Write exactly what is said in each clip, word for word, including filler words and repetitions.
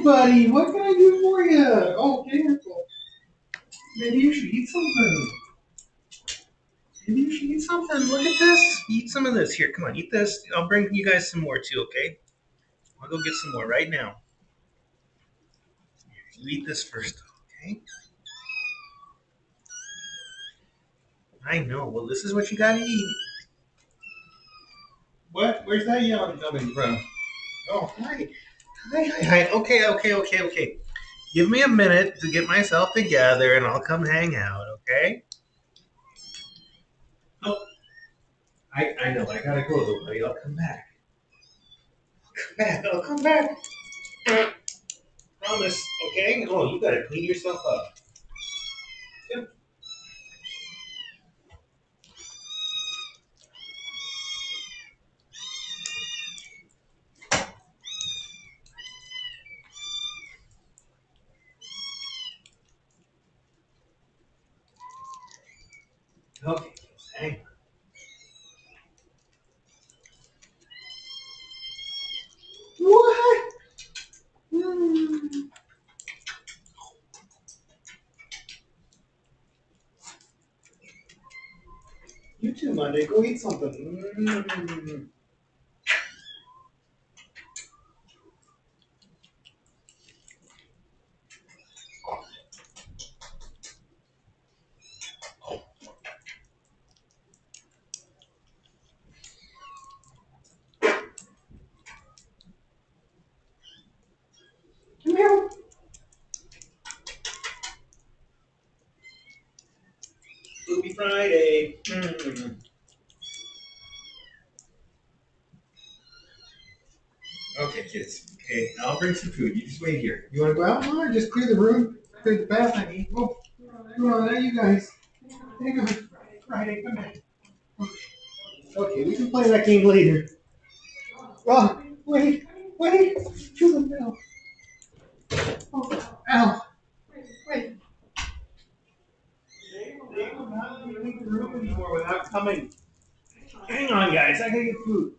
buddy. What can I do for you? Oh, careful. Maybe you should eat something. Maybe you should eat something. Look at this. Eat some of this. Here, come on, eat this. I'll bring you guys some more too, okay? I'll go get some more right now. You eat this first, okay? I know. Well, this is what you gotta eat. What? Where's that yelling coming from? Oh, hi. Hi, hi, hi. Okay, okay, okay, okay. Give me a minute to get myself together and I'll come hang out, okay? Oh, I, I know. I gotta go though, buddy. I'll come back. Come back. I'll come back. Promise, okay? Oh, you gotta clean yourself up. Yep. Okay, just hang on. What? Mm. You too, Monday. Go eat something. Mm. Meow. Movie Friday. Mm. Okay, kids. Okay, I'll bring some food. You just wait here. You want to go out? No, just clear the room, clear the bath. I mean, oh, come on, now you guys. Hang on. Friday, come back. Okay, we can play that game later. Oh, wait, wait. Julian, no. Oh, ow. Wait. They will not let me leave the room anymore without coming. Hang on, guys. I gotta get food.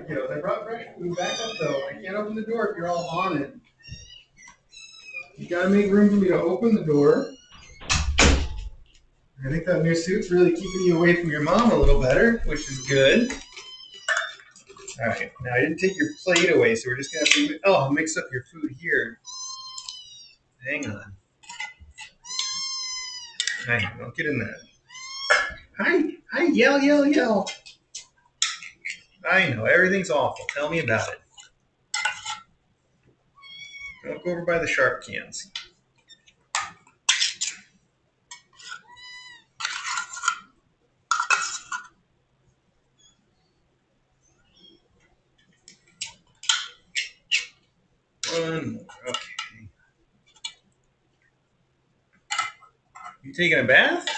right, kiddos. I brought fresh food. Back up though. I can't open the door if you're all on it. You gotta make room for me to open the door. I think that new suit's really keeping you away from your mom a little better, which is good. All right, now I didn't take your plate away, so we're just gonna have to. Oh, I'll mix up your food here. Hang on. Hang on, don't get in that. Hi, hi, yell, yell, yell. I know, everything's awful. Tell me about it. Don't go over by the sharp cans. One more. Okay. You taking a bath?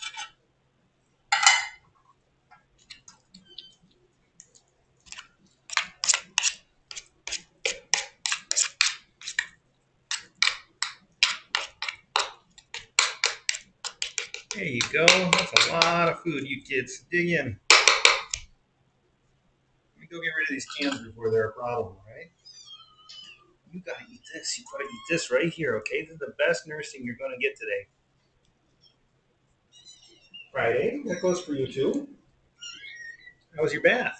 There you go. That's a lot of food, you kids. Dig in. Let me go get rid of these cans before they're a problem, all right? You gotta eat this. You gotta eat this right here, okay? This is the best nursing you're gonna get today. Friday, that goes for you too. How was your bath?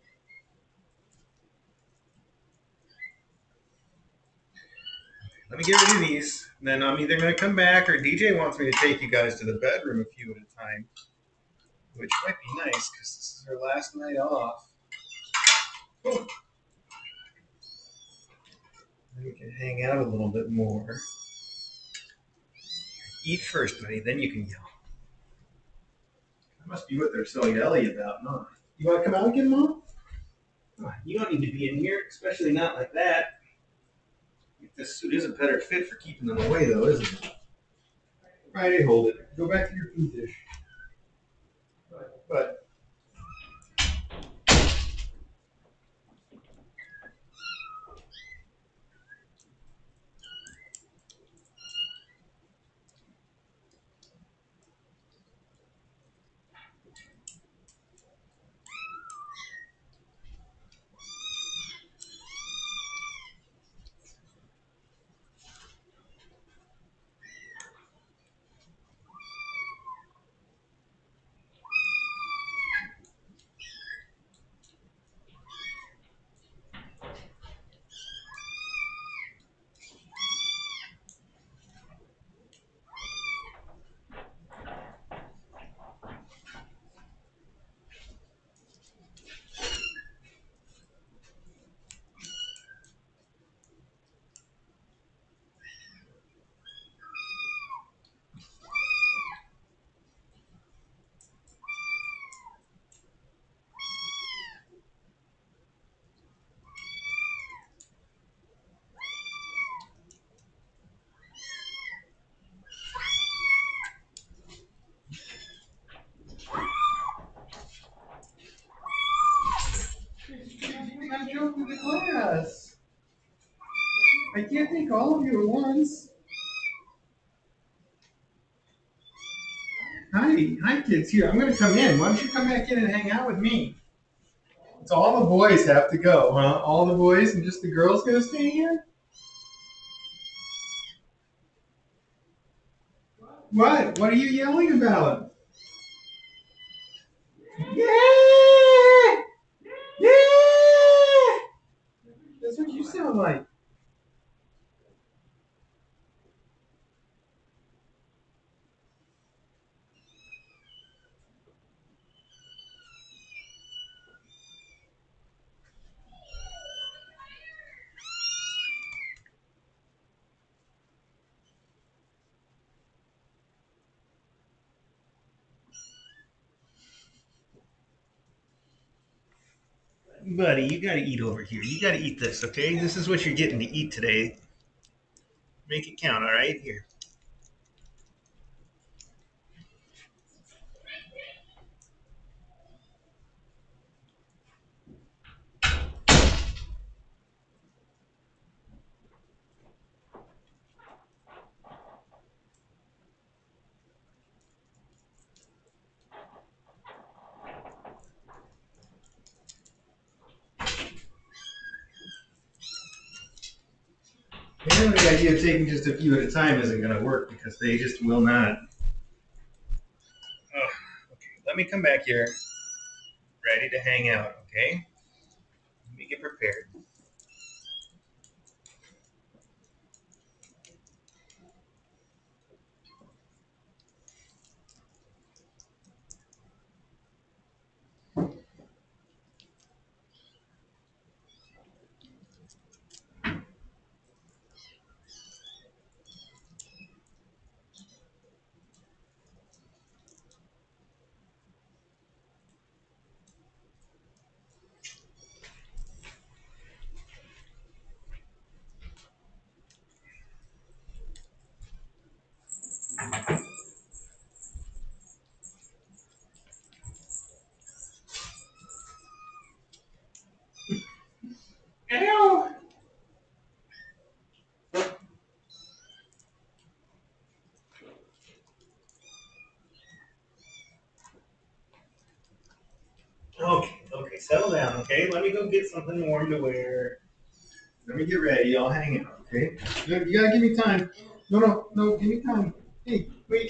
Let me get rid of these. And then I'm either gonna come back or D J wants me to take you guys to the bedroom a few at a time, which might be nice because this is our last night off. Oh. Then we can hang out a little bit more. Eat first, buddy, then you can yell. That must be what they're so yelly about, huh? You want to come out again, Mom? Come on, you don't need to be in here, especially not like that. This suit is a better fit for keeping them away, though, isn't it? Friday, hold it. Go back to your food dish. But I'm joking the class. I can't take all of you at once. Hi, hi kids. Here, I'm gonna come in. Why don't you come back in and hang out with me? So all the boys have to go, huh? All the boys and just the girls gonna stay here? What? What are you yelling about? Yeah! Yeah! That's what you sound like. Buddy, you gotta eat over here. You gotta eat this, okay? This is what you're getting to eat today. Make it count, all right? Here. You know, the idea of taking just a few at a time isn't going to work because they just will not. Oh, okay, let me come back here, ready to hang out, okay? Let me get prepared. Ow! Okay, okay, settle down, okay? Let me go get something warm to wear. Let me get ready. I'll hang out, okay? You you gotta give me time. No, no, no, give me time. Hey, wait.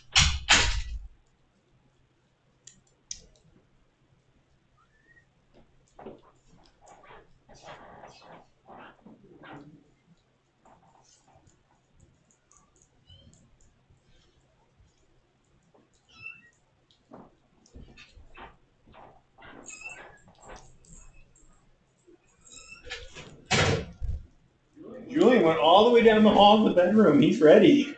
Julian went all the way down the hall to the bedroom. He's ready.